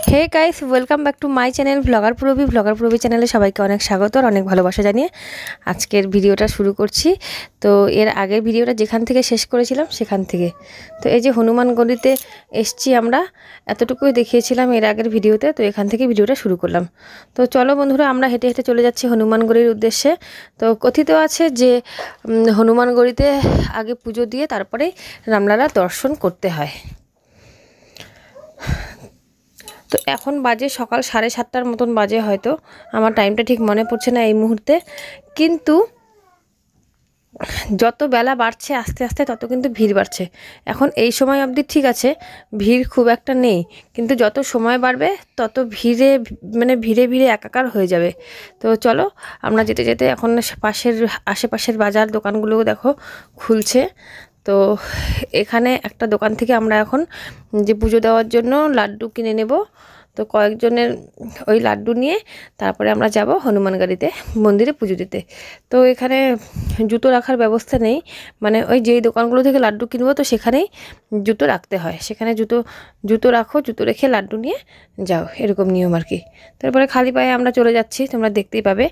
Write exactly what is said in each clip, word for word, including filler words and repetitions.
Hey guys, welcome back to my channel blogger Probi blogger Probi চ্যানেলে সবাইকে অনেক স্বাগত আর অনেক ভালোবাসা জানিয়ে আজকের ভিডিওটা শুরু করছি। তো এর আগের ভিডিওটা যেখান থেকে শেষ করেছিলাম সেখান থেকে, তো এই যে হনুমানগড়িতে এসছি আমরা, এতটুকুই দেখিয়েছিলাম এর আগের ভিডিওতে। তো এখান থেকে ভিডিওটা শুরু করলাম। তো চলো বন্ধুরা, আমরা হেঁটে হেঁটে চলে যাচ্ছি হনুমানগড়ির উদ্দেশ্যে। তো কথিত আছে যে হনুমানগড়িতে আগে পুজো দিয়ে তারপরে রামলালা দর্শন করতে হয়। তো এখন বাজে সকাল সাড়ে সাতটার মতন বাজে, হয়তো আমার টাইমটা ঠিক মনে পড়ছে না এই মুহূর্তে। কিন্তু যত বেলা বাড়ছে আস্তে আস্তে তত কিন্তু ভিড় বাড়ছে। এখন এই সময় অবধি ঠিক আছে, ভিড় খুব একটা নেই, কিন্তু যত সময় বাড়বে তত ভিড়ে মানে ভিড়ে ভিড়ে একাকার হয়ে যাবে। তো চলো আমরা যেতে যেতে এখন পাশের আশেপাশের বাজার দোকানগুলোও দেখো খুলছে। তো এখানে একটা দোকান থেকে আমরা এখন যে পুজো দেওয়ার জন্য লাড্ডু কিনে নেব। তো কয়েকজনের ওই লাড্ডু নিয়ে তারপরে আমরা যাব হনুমানগড়িতে মন্দিরে পুজো দিতে। তো এখানে জুতো রাখার ব্যবস্থা নেই, মানে ওই যেই দোকানগুলো থেকে লাড্ডু কিনবো তো সেখানেই জুতো রাখতে হয়, সেখানে জুতো জুতো রাখো, জুতো রেখে লাড্ডু নিয়ে যাও, এরকম নিয়ম আর কি। তারপরে খালি পায়ে আমরা চলে যাচ্ছি, তোমরা দেখতেই পাবে।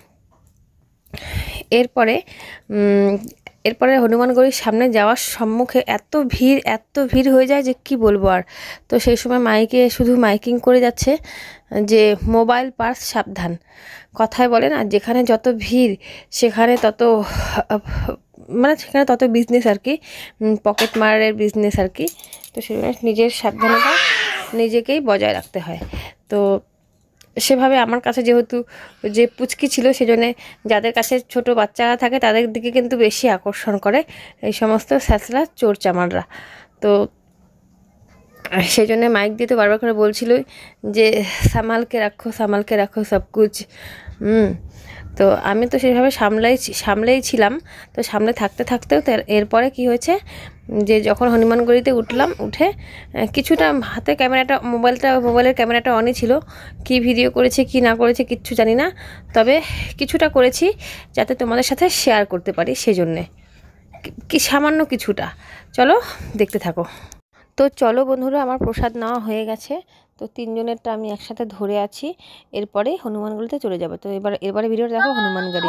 এরপরে এরপরে হনুমানগড়ির সামনে যাওয়ার সম্মুখে এত ভিড় এত ভিড় হয়ে যায় যে কি বলবো আর। তো সেই সময় মাইকে শুধু মাইকিং করে যাচ্ছে যে মোবাইল পার্স সাবধান, কথায় বলে না, যেখানে যত ভিড় সেখানে তত মানে সেখানে তত বিজনেস আর কি, পকেট মারের বিজনেস আর কি। তো সেখানে নিজের সাবধানতা নিজেকেই বজায় রাখতে হয়। তো সেভাবে আমার কাছে যেহেতু যে পুচকি ছিল, সেজন্য যাদের কাছে ছোট বাচ্চারা থাকে তাদের দিকে কিন্তু বেশি আকর্ষণ করে এই সমস্ত স্যাঁচলা চোর চামাররা। তো সেই জন্যে মাইক দিয়ে তো বারবার করে বলছিল যে সামালকে রাখো সামালকে রাখো সব কুছ। হুম তো আমি তো সেভাবে সামলাই সামলেই ছিলাম। তো সামলে থাকতে থাকতেও এরপরে কি হয়েছে যে যখন হনুমানগড়িতে উঠলাম, উঠে কিছুটা হাতে ক্যামেরাটা মোবাইলটা মোবাইলের ক্যামেরাটা অনই ছিল, কি ভিডিও করেছে কি না করেছে কিচ্ছু জানি না, তবে কিছুটা করেছি যাতে তোমাদের সাথে শেয়ার করতে পারি, সেজন্যে কি সামান্য কিছুটা। চলো দেখতে থাকো। তো চলো বন্ধুরা, আমার প্রসাদ নেওয়া হয়ে গেছে। তো তিনজনেরটা আমি একসাথে ধরে আছি, এরপরে হনুমানগড়িতে চলে যাবো। তো এবার এবারে ভিডিওটা দেখো হনুমানগড়ি।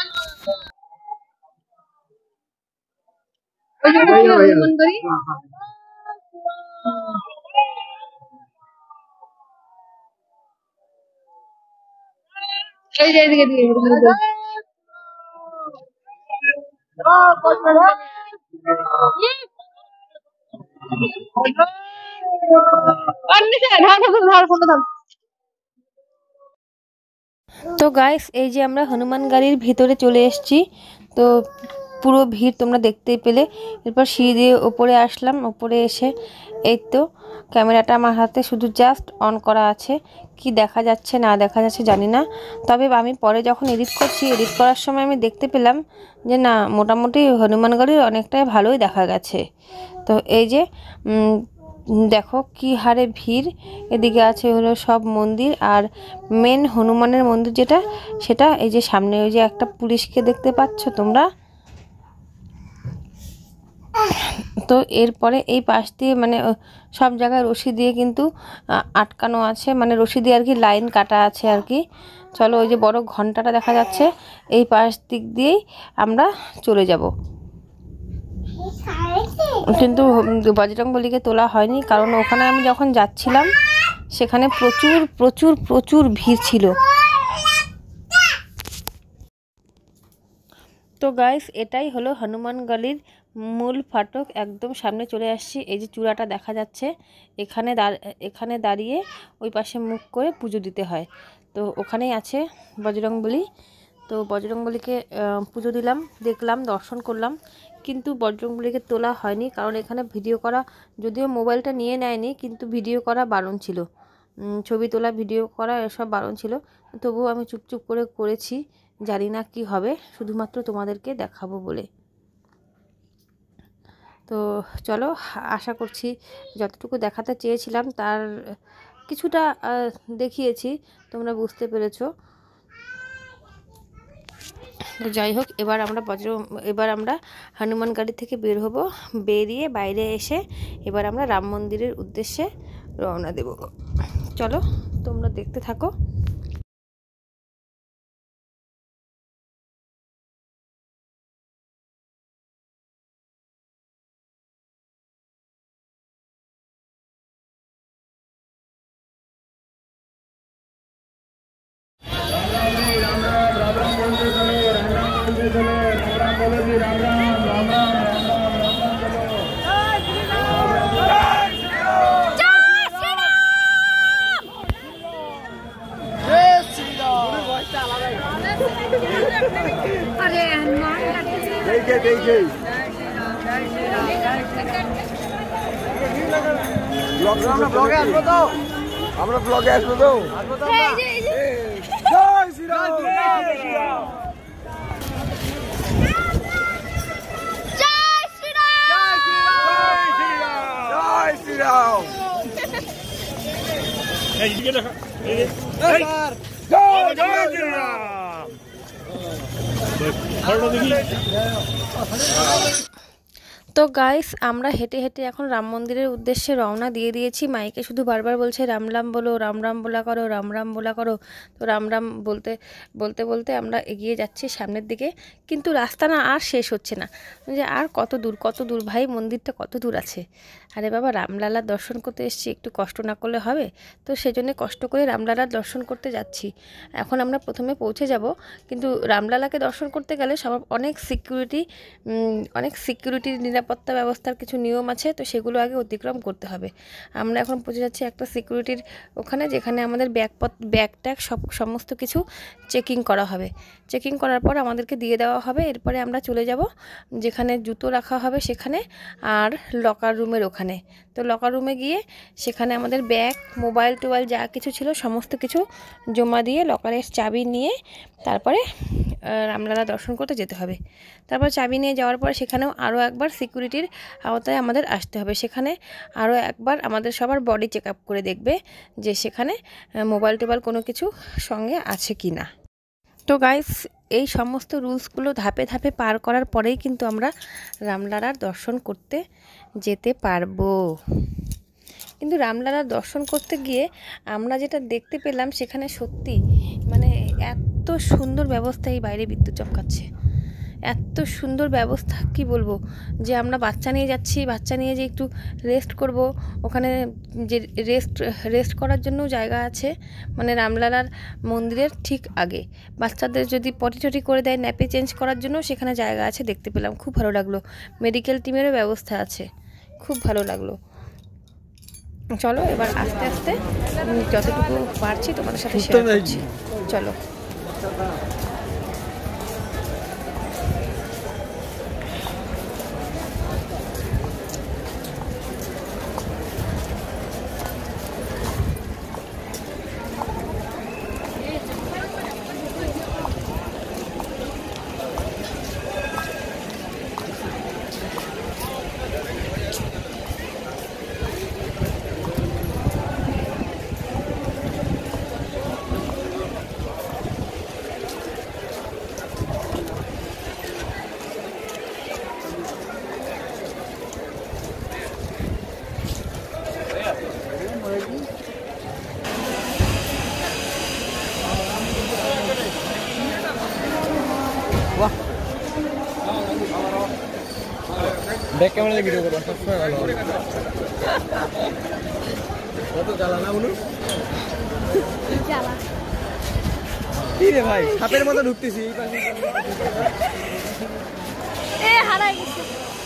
তো গাইস, এই যে আমরা হনুমানগড়ির ভিতরে চলে এসেছি। তো পুরো ভিড় তোমরা দেখতেই পেলে। এরপর সিঁড়ি দিয়ে ওপরে আসলাম, ওপরে এসে এই তো ক্যামেরাটা আমার হাতে শুধু জাস্ট অন করা আছে, কি দেখা যাচ্ছে না দেখা যাচ্ছে জানি না। তবে আমি পরে যখন এডিট করছি, এডিট করার সময় আমি দেখতে পেলাম যে না, মোটামুটি হনুমানগড়ির অনেকটাই ভালোই দেখা গেছে। তো এই যে দেখো কি হারে ভিড়। এদিকে আছে হলো সব মন্দির, আর মেন হনুমানের মন্দির যেটা, সেটা এই যে সামনে ওই যে একটা পুলিশকে দেখতে পাচ্ছ তোমরা। তো এরপরে এই পাশ দিয়ে মানে সব জায়গায় রশি দিয়ে কিন্তু আটকানো আছে, মানে রশি দিয়ে আর কি লাইন কাটা আছে আর কি। চলো, ওই যে বড় ঘন্টাটা দেখা যাচ্ছে, এই পাশ দিক দিয়েই আমরা চলে যাব। কিন্তু বজরংবলীকে তোলা হয়নি, কারণ ওখানে আমি যখন যাচ্ছিলাম সেখানে প্রচুর প্রচুর প্রচুর ভিড় ছিল। তো গাইস, এটাই হলো হনুমানগড়ির মূল ফাটক, একদম সামনে চলে আসছি। এই যে চূড়াটা দেখা যাচ্ছে, এখানে এখানে দাঁড়িয়ে ওই পাশে মুখ করে পুজো দিতে হয়। তো ওখানেই আছে বজরংবলী। তো বজরংবলীকে পুজো দিলাম, দেখলাম, দর্শন করলাম, কিন্তু বজরংবলীকে তোলা হয়নি, কারণ এখানে ভিডিও করা, যদিও মোবাইলটা নিয়ে নেয়নি, কিন্তু ভিডিও করা বারণ ছিল, ছবি তোলা ভিডিও করা এসব বারণ ছিল। তবুও আমি চুপচুপ করে করেছি, জানি না কি হবে, শুধুমাত্র তোমাদেরকে দেখাবো বলে। তো চলো, আশা করছি যতটুকু দেখাতে চেয়েছিলাম তার কিছুটা দেখিয়েছি, তোমরা বুঝতে পেরেছো। তো যাই হোক, এবার আমরা বজ্র এবার আমরা হনুমানগড়ি থেকে বের হব, বেরিয়ে বাইরে এসে এবার আমরা রাম মন্দিরের উদ্দেশ্যে রওনা দেব। চলো তোমরা দেখতে থাকো। আমরা ব্লগে আসবো তো আমরা ব্লগে আসবো তো জয় শ্রীরাম জয় শ্রীরাম জয় শ্রীরাম জয় শ্রীরাম এই দিকে দেখো এই জয় জয় শ্রীরাম হলো দেখি। তো গাইস আমরা হেঁটে হেঁটে এখন রাম মন্দিরের উদ্দেশ্যে রওনা দিয়ে দিয়েছি। মাইকে শুধু বারবার বলছে রাম রাম বলো, রাম রাম বলা করো, রাম রাম বলা করো। তো রাম রাম বলতে বলতে বলতে আমরা এগিয়ে যাচ্ছি সামনের দিকে, কিন্তু রাস্তা না আর শেষ হচ্ছে না, যে আর কত দূর কত দূর ভাই, মন্দিরটা কত দূর আছে। আরে বাবা, রামলালার দর্শন করতে এসেছি, একটু কষ্ট না করলে হবে? তো সেজন্য কষ্ট করে রামলালার দর্শন করতে যাচ্ছি। এখন আমরা প্রথমে পৌঁছে যাব, কিন্তু রামলালাকে দর্শন করতে গেলে সব অনেক সিকিউরিটি অনেক সিকিউরিটির নিরাপত্তা ব্যবস্থার কিছু নিয়ম আছে, তো সেগুলো আগে অতিক্রম করতে হবে। আমরা এখন পৌঁছে যাচ্ছি একটা সিকিউরিটির ওখানে, যেখানে আমাদের ব্যাগপত্র ব্যাগ ট্যাগ সব সমস্ত কিছু চেকিং করা হবে। চেকিং করার পর আমাদেরকে দিয়ে দেওয়া হবে। এরপরে আমরা চলে যাব যেখানে জুতো রাখা হবে সেখানে, আর লকার রুমের ওখানে। তো লকার রুমে গিয়ে সেখানে আমাদের ব্যাগ, মোবাইল টোবাইল যা কিছু ছিল সমস্ত কিছু জমা দিয়ে লকারের চাবি নিয়ে তারপরে রামলালা দর্শন করতে যেতে হবে। তারপর চাবি নিয়ে যাওয়ার পর সেখানেও আরও একবার সিকিউরিটির আওতায় আমাদের আসতে হবে। সেখানে আরও একবার আমাদের সবার বডি চেক আপ করে দেখবে যে সেখানে মোবাইল টোবাইল কোনো কিছু সঙ্গে আছে কি না। তো গাইস, এই সমস্ত রুলসগুলো ধাপে ধাপে পার করার পরেই কিন্তু আমরা রামলালার দর্শন করতে যেতে পারবো। কিন্তু রামলালার দর্শন করতে গিয়ে আমরা যেটা দেখতে পেলাম সেখানে সত্যি মানে এত সুন্দর ব্যবস্থা, এই বাইরে বিদ্যুৎ চমকাচ্ছে, এত সুন্দর ব্যবস্থা কি বলবো। যে আমরা বাচ্চা নিয়ে যাচ্ছি, বাচ্চা নিয়ে যে একটু রেস্ট করব, ওখানে যে রেস্ট রেস্ট করার জন্য জায়গা আছে, মানে রামলালার মন্দিরের ঠিক আগে বাচ্চাদের যদি পটি টটি করে দেয়, ন্যাপে চেঞ্জ করার জন্য সেখানে জায়গা আছে, দেখতে পেলাম, খুব ভালো লাগলো। মেডিকেল টিমেরও ব্যবস্থা আছে, খুব ভালো লাগলো। চলো এবার আস্তে আস্তে যতটুকু পারছি তোমাদের সাথে শেয়ার করছি, চলো। ব্যাক ক্যামেরা ভিডিও করো, সবসময় ভালো হবে। কত জ্বালা না বলুন, জ্বালা কি রে ভাই, সাপের মতো ঢুকতেছি এই পাশে। এ হারাই গেছে,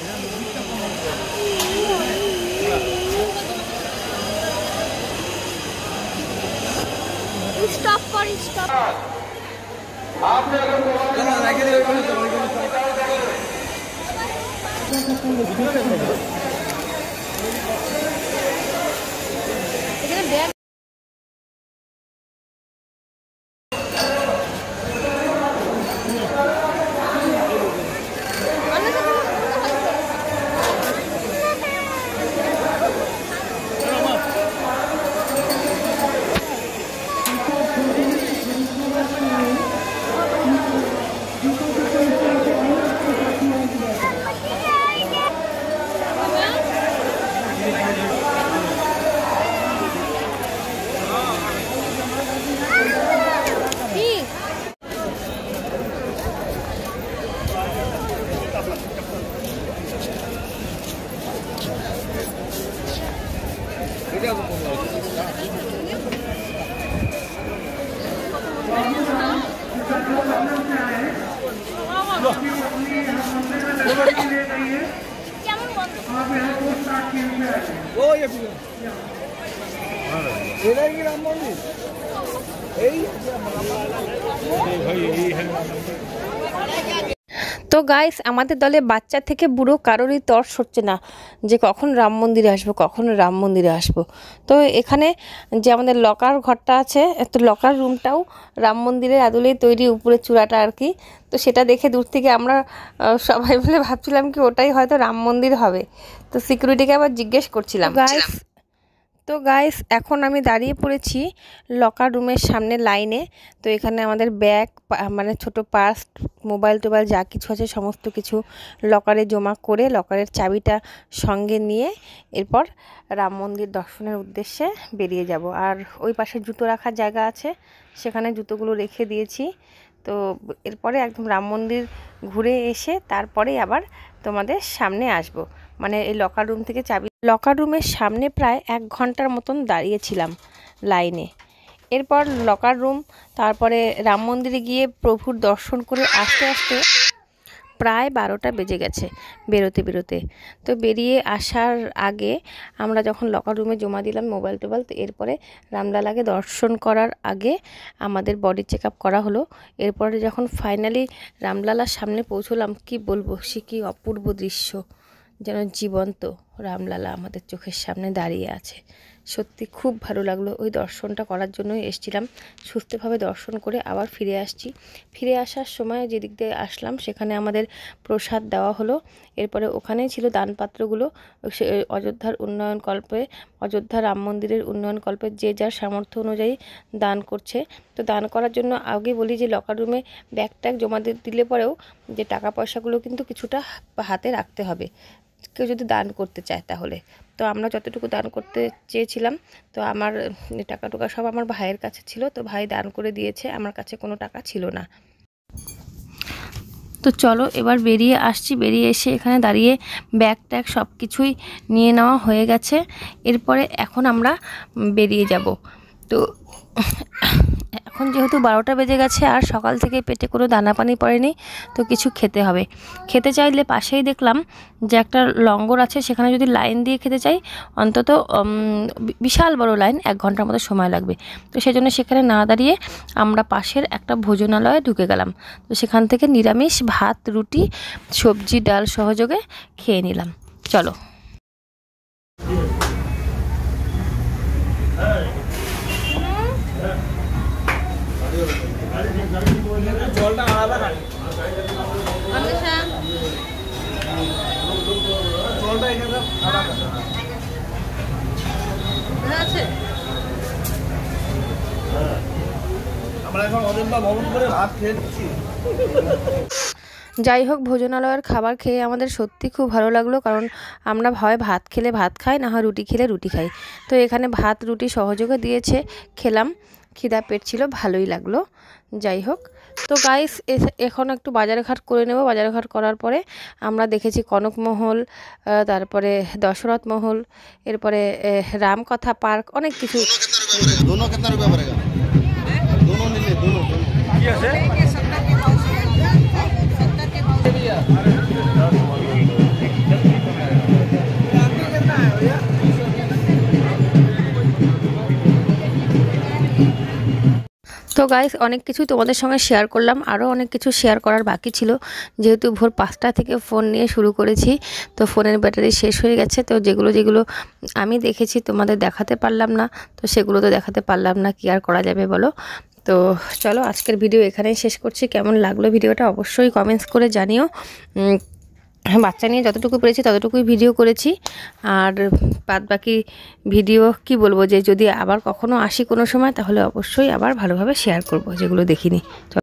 স্টপ কর, স্টপ। আপনি अगर चलो आगे देखो, चलो এখানে ব্যাগ এটাই কি রাম মন্দির? এই তো গাইস, আমাদের দলে বাচ্চা থেকে বুড়ো কারোরই তর্স হচ্ছে না যে কখন রাম মন্দিরে আসবো, কখন রাম মন্দিরে আসবো। তো এখানে যে আমাদের লকার ঘরটা আছে, তো লকার রুমটাও রাম মন্দিরের আদলেই তৈরি, উপরের চূড়াটা আর কি। তো সেটা দেখে দূর থেকে আমরা সবাই মিলে ভাবছিলাম কি ওটাই হয়তো রাম মন্দির হবে। তো সিকিউরিটিকে আবার জিজ্ঞেস করছিলাম। গাইস তো গাইস এখন আমি দাঁড়িয়ে পড়েছি লকার রুমের সামনে লাইনে। তো এখানে আমাদের ব্যাগ, মানে ছোট পার্স, মোবাইল টোবাইল যা কিছু আছে সমস্ত কিছু লকারে জমা করে লকারের চাবিটা সঙ্গে নিয়ে এরপর রাম মন্দির দর্শনের উদ্দেশ্যে বেরিয়ে যাব। আর ওই পাশে জুতো রাখার জায়গা আছে, সেখানে জুতোগুলো রেখে দিয়েছি। তো এরপরে একদম রাম মন্দির ঘুরে এসে তারপরেই আবার তোমাদের সামনে আসব। মানে এই লকার রুম থেকে চাবি, লকার রুমের সামনে প্রায় এক ঘন্টার মতন দাঁড়িয়েছিলাম লাইনে। এরপর লকার রুম, তারপরে রাম মন্দিরে গিয়ে প্রভুর দর্শন করে আস্তে আস্তে প্রায় বারোটা বেজে গেছে বেরোতে বেরোতে। তো বেরিয়ে আসার আগে আমরা যখন লকার রুমে জমা দিলাম মোবাইল টোবাইল, তো এরপরে রামলালাকে দর্শন করার আগে আমাদের বডি চেক আপ করা হলো। এরপরে যখন ফাইনালি রামলালার সামনে পৌঁছলাম, কি বলবো, সে কি অপূর্ব দৃশ্য, যেন জীবন্ত রামলালা আমাদের চোখের সামনে দাঁড়িয়ে আছে। সত্যি খুব ভালো লাগলো। ওই দর্শনটা করার জন্যই এসেছিলাম, সুস্থভাবে দর্শন করে আবার ফিরে আসছি। ফিরে আসার সময় যেদিক দিয়ে আসলাম সেখানে আমাদের প্রসাদ দেওয়া হলো। এরপরে ওখানেই ছিল দানপাত্রগুলো, অযোধ্যার উন্নয়ন কল্পে, অযোধ্যা রাম মন্দিরের উন্নয়ন কল্পে যে যার সামর্থ্য অনুযায়ী দান করছে। তো দান করার জন্য আগে বলি যে লকার রুমে ব্যাগ ট্যাগ জমা দিলে পরেও যে টাকা পয়সাগুলো কিন্তু কিছুটা হাতে রাখতে হবে কেউ যদি দান করতে চায় তাহলে। তো আমরা যতটুকু দান করতে চেয়েছিলাম, তো আমার টাকা টুকা সব আমার ভাইয়ের কাছে ছিল, তো ভাই দান করে দিয়েছে, আমার কাছে কোনো টাকা ছিল না। তো চলো এবার বেরিয়ে আসছি। বেরিয়ে এসে এখানে দাঁড়িয়ে ব্যাগ ট্যাগ সব কিছুই নিয়ে নেওয়া হয়ে গেছে। এরপরে এখন আমরা বেরিয়ে যাব। তো এখন যেহেতু বারোটা বেজে গেছে আর সকাল থেকে পেটে কোনো দানা পানি পড়েনি, তো কিছু খেতে হবে। খেতে চাইলে পাশেই দেখলাম যে একটা লঙ্গর আছে, সেখানে যদি লাইন দিয়ে খেতে চাই অন্তত বিশাল বড় লাইন, এক ঘন্টার মতো সময় লাগবে। তো সেই জন্য সেখানে না দাঁড়িয়ে আমরা পাশের একটা ভোজনালয়ে ঢুকে গেলাম। তো সেখান থেকে নিরামিষ ভাত, রুটি, সবজি, ডাল সহযোগে খেয়ে নিলাম। চলো। জলটা আলাদা, জলটা এখানে আলাদা আছে। আমরা এখন অযোধ্যা ভ্রমণ করে ভাত খেয়েছি। যাই হোক, ভোজনালয়ের খাবার খেয়ে আমাদের সত্যি খুব ভালো লাগলো, কারণ আমরা হয় ভাত খেলে ভাত খাই, না হয় রুটি খেলে রুটি খাই। তো এখানে ভাত রুটি সহযোগে দিয়েছে, খেলাম, খিদা পেট ছিল, ভালোই লাগলো। যাই হোক, তো গাইস এখন একটু বাজারঘাট করে নেব। বাজারঘাট করার পরে আমরা দেখেছি কনকমহল, তারপরে দশরথ মহল, এরপরে রামকথা পার্ক, অনেক কিছু। তো গাইস অনেক কিছু তোমাদের সঙ্গে শেয়ার করলাম, আরও অনেক কিছু শেয়ার করার বাকি ছিল। যেহেতু ভোর পাঁচটা থেকে ফোন নিয়ে শুরু করেছি, তো ফোনের ব্যাটারি শেষ হয়ে গেছে। তো যেগুলো যেগুলো আমি দেখেছি তোমাদের দেখাতে পারলাম না, তো সেগুলো তো দেখাতে পারলাম না, কি আর করা যাবে বলো। তো চলো আজকের ভিডিও এখানেই শেষ করছি। কেমন লাগলো ভিডিওটা অবশ্যই কমেন্টস করে জানিও। বাচ্চা নিয়ে যতটুকু পেরেছি ততটুকুই ভিডিও করেছি, আর বাদ বাকি ভিডিও কি বলবো, যে যদি আবার কখনো আসি কোনো সময় তাহলে অবশ্যই আবার ভালোভাবে শেয়ার করব যেগুলো দেখিনি।